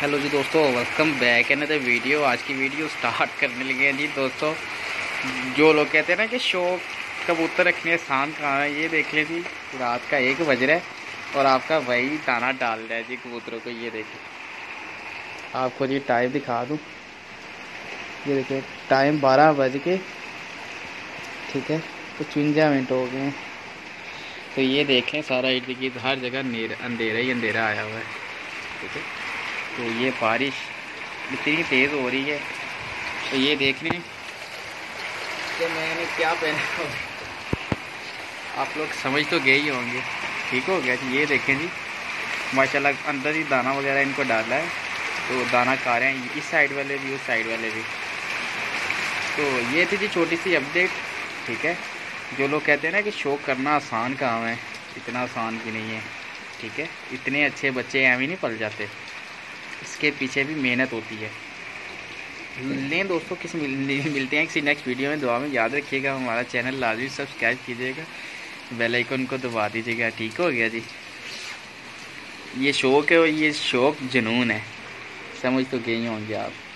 Hello जी दोस्तों, welcome back in the video. आज की वीडियो स्टार्ट करने लगे हैं जी दोस्तों। जो लोग कहते हैं ना कि शौक कबूतर रखने आसान कहाँ है, ये देख लें जी। रात का 1 बज रहा है और आपका वही दाना डाल रहा है जी कबूतरों को। ये देखें, आपको जी टाइम दिखा दूँ। ये देखिए, टाइम 12 बज के ठीक है 55 मिनट हो गए हैं। तो ये देखें, सारा इर्द गिर्द हर जगह अंधेरा ही अंधेरा आया हुआ है। ठीक है, तो ये बारिश इतनी तेज़ हो रही है। तो ये देख लें कि मैंने क्या पहना हुआ है, आप लोग समझ तो गए ही होंगे। ठीक हो गया जी। ये देखें जी, माशाल्लाह अंदर ही दाना वगैरह इनको डाला है, तो दाना खा रहे हैं इस साइड वाले भी, उस साइड वाले भी। तो ये थी जी छोटी सी अपडेट। ठीक है, जो लोग कहते हैं ना कि शौक करना आसान काम है, इतना आसान भी नहीं है। ठीक है, इतने अच्छे बच्चे एवं ही नहीं पल जाते, इसके पीछे भी मेहनत होती है। लें दोस्तों, मिलते हैं किसी नेक्स्ट वीडियो में। दुआ में याद रखिएगा, हमारा चैनल लाजमी सब्सक्राइब कीजिएगा, बेल आइकन को दबा दीजिएगा। ठीक हो गया जी। ये शौक है और ये शौक जुनून है, समझ तो गए ही होंगे आप।